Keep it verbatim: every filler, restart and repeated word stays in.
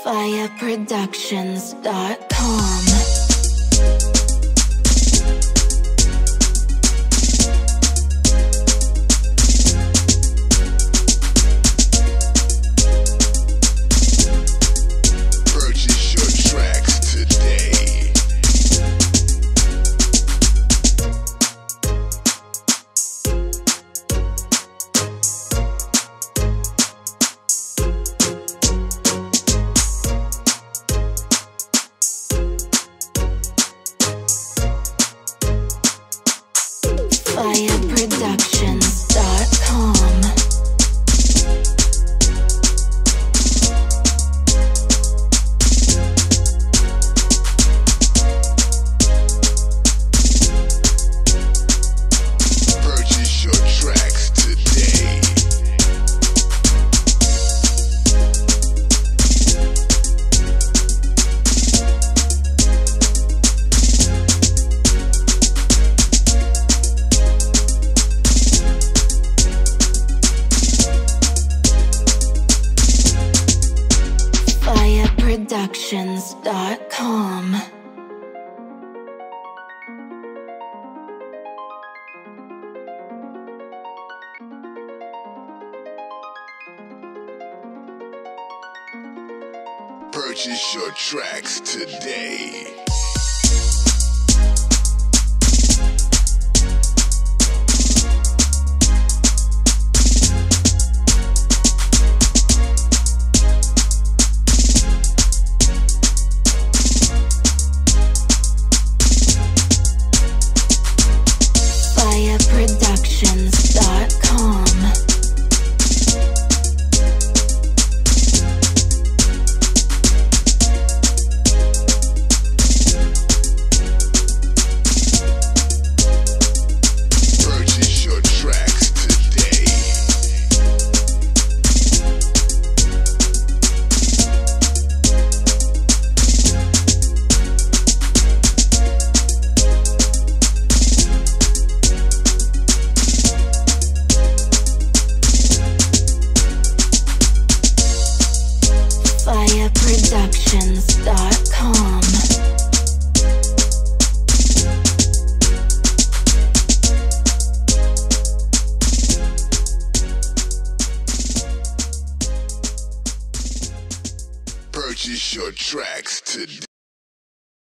via productions dot com. via productions dot com. Purchase your tracks today. via productions dot com. Purchase your tracks today. via productions dot com. Purchase your tracks today. via productions dot com. Purchase your tracks today.